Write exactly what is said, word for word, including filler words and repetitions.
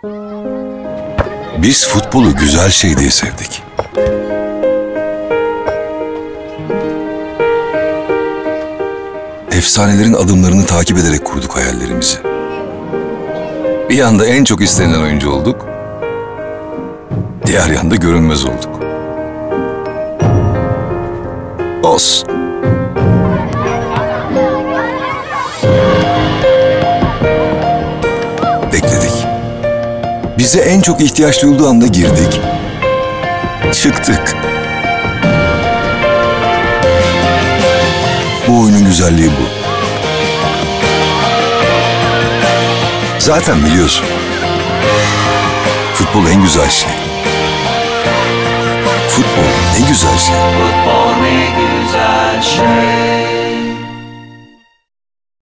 Biz futbolu güzel şey diye sevdik. Efsanelerin adımlarını takip ederek kurduk hayallerimizi. Bir yanda en çok istenilen oyuncu olduk, diğer yanda görünmez olduk. Olsun. Bekledik. Bize en çok ihtiyaç duyulduğu anda girdik. Çıktık. Bu oyunun güzelliği bu. Zaten biliyorsun. Futbol en güzel şey. Futbol ne güzel şey. Futbol ne güzel şey.